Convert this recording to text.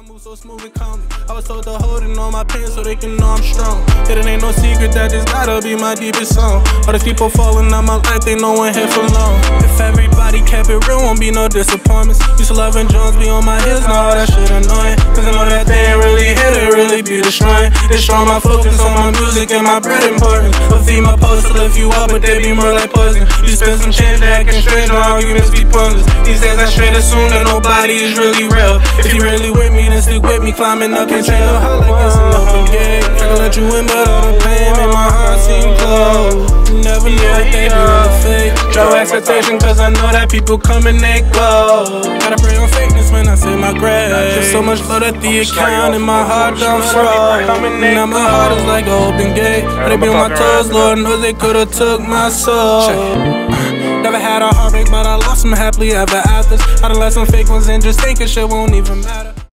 move so smooth and calm. I was told to hold it on my pants so they can know I'm strong. It ain't no secret that this gotta be my deepest song. All these people falling out my life, they know one here for long. If everybody kept it real, won't be no disappointments. Used to love and Jones be on my heels, now that shit annoying. Cause I know that they ain't really here to really be destroying. Destroy my focus on my music and my bread important. But feed my post to lift you up, but they be more like poison. You spend some change that acting strange, my arguments be pointless. These days I straight assume that nobody is really real. If you really with me, then stick with me, climbing up and trail. How like it's an open gate. I can let you in, but all the pain make my heart seem closed. You never know if they be real fake. Draw expectation, cause I know that people come and they go. Gotta pray on fakeness when I say my grave. There's so much load at the account and my heart don't froze. Now my heart is like an open gate. They be on my toes, Lord knows they could've took my soul. Never had a heartbreak, but I lost some happily ever afters. I done let some fake ones in just thinking shit won't even matter.